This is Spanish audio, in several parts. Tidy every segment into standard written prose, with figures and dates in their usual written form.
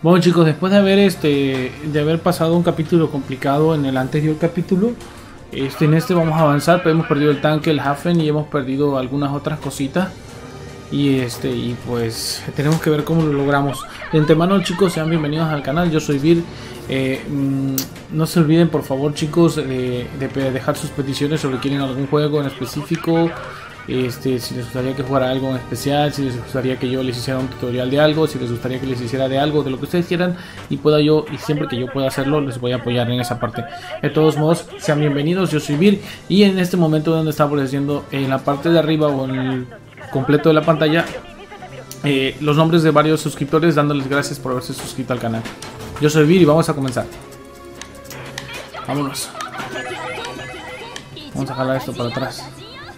Bueno chicos, después de haber pasado un capítulo complicado en el anterior capítulo, en este vamos a avanzar, pero hemos perdido el tanque, el Hafen, y hemos perdido algunas otras cositas. Y pues tenemos que ver cómo lo logramos. De antemano chicos, sean bienvenidos al canal, yo soy Vir. No se olviden por favor chicos de dejar sus peticiones sobre quieren algún juego en específico. Si les gustaría que jugara algo en especial, si les gustaría que yo les hiciera un tutorial de algo, si les gustaría que les hiciera de algo, de lo que ustedes quieran, y siempre que yo pueda hacerlo, les voy a apoyar en esa parte. De todos modos, sean bienvenidos, yo soy Vir, y en este momento donde está apareciendo en la parte de arriba o en el completo de la pantalla, los nombres de varios suscriptores dándoles gracias por haberse suscrito al canal. Yo soy Vir y vamos a comenzar. Vámonos. Vamos a jalar esto para atrás.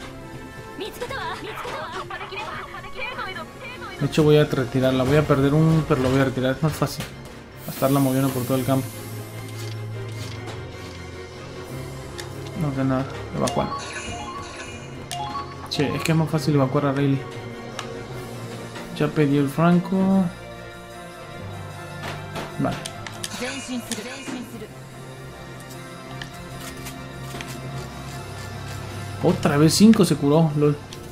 De hecho voy a retirarla, voy a perder pero lo voy a retirar, es más fácil a estarla moviendo por todo el campo. No sé nada, evacuar. Che, es que es más fácil evacuar a Rayleigh. Ya pedí el franco. Vale. Otra vez 5 se curó, lol.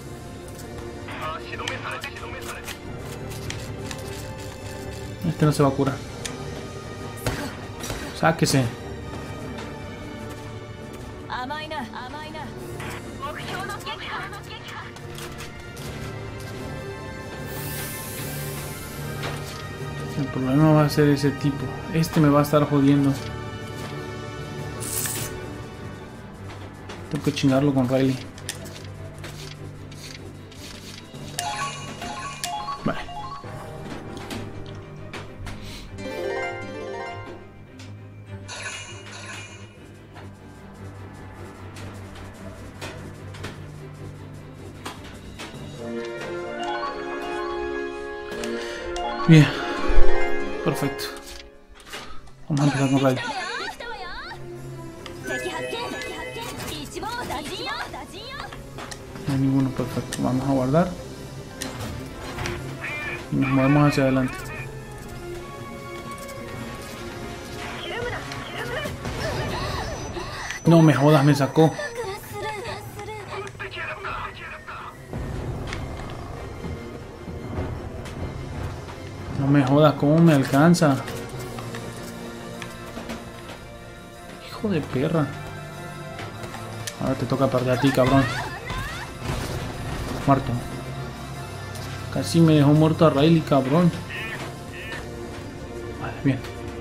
Este no se va a curar. Sáquese. El problema va a ser ese tipo. Este me va a estar jodiendo. Tengo que chingarlo con Rayleigh. Vale. Bien. Perfecto. Vamos a empezar con Rayleigh. No hay ninguno, perfecto. Vamos a guardar. Y nos movemos hacia adelante. No me jodas, me sacó. No me jodas, ¿cómo me alcanza? Hijo de perra. Ahora te toca perder a ti, cabrón. Muerto. Casi me dejó muerto a Rayleigh, cabrón. Vale, bien.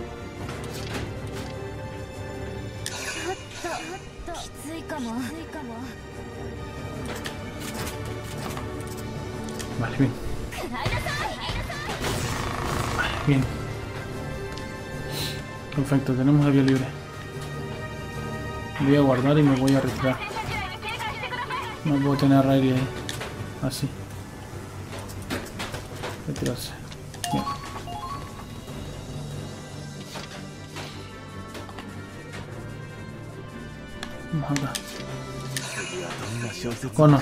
Vale, bien. Bien. Perfecto, tenemos la vía libre. Voy a guardar y me voy a retirar. No puedo tener a Rayleigh ahí. Así. Retirarse. Bien. Vamos acá. Connor.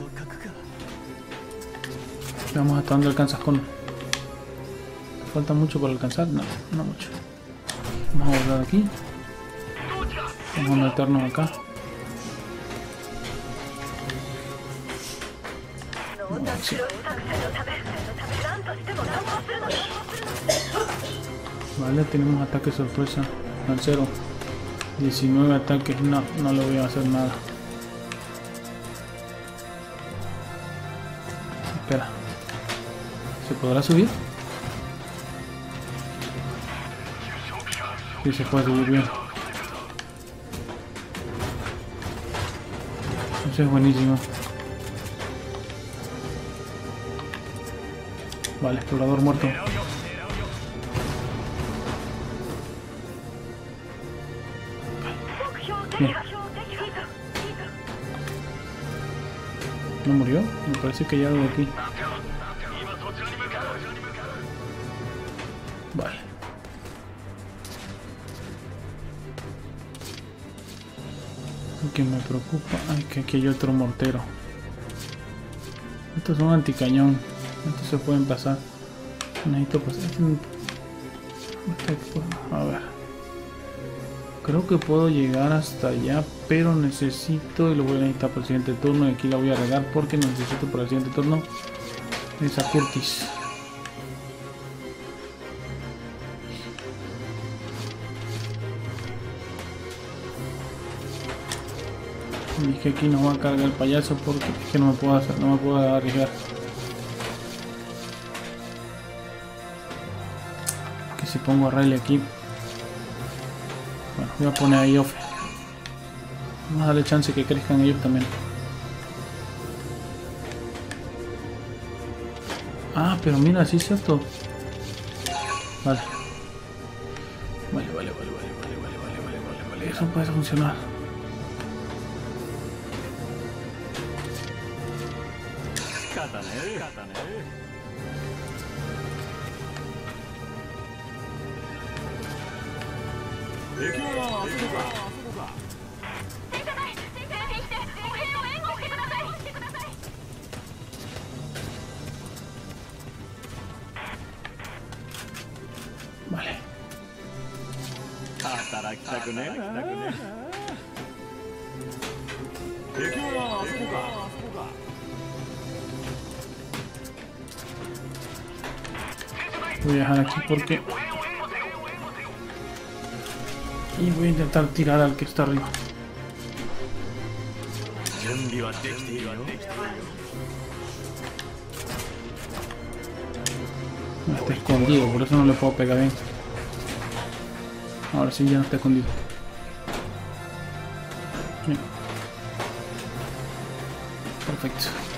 Veamos hasta dónde alcanzas Connor. ¿Falta mucho para alcanzar? No, no mucho. Vamos a guardar aquí. Vamos a meternos acá. Sí. Vale, tenemos ataque sorpresa. Lancero. 19 ataques. No, no le voy a hacer nada. Espera. ¿Se podrá subir? Sí, se puede subir bien. Eso es buenísimo. Vale, explorador muerto. Bien. ¿No murió? Me parece que hay algo aquí. Vale. Lo que me preocupa es que aquí hay otro mortero. Estos son anticañón. Estos se pueden pasar. Necesito pasar. A ver. Creo que puedo llegar hasta allá, pero necesito, y lo voy a necesitar para el siguiente turno, y aquí la voy a regar porque necesito para el siguiente turno esa Curtis. Y es que aquí nos va a cargar el payaso porque es que no me puedo hacer, no me puedo arriesgar. Que si pongo a Riley aquí, bueno, voy a poner ahí off. Vamos a darle chance que crezcan ellos también. Ah, pero mira, sí es cierto. Vale. Vale. Eso puede funcionar. Vale. Voy a dejar aquí porque... Y voy a intentar tirar al que está arriba. Está escondido, por eso no le puedo pegar bien. Ahora sí ya no está escondido. Bien. Perfecto.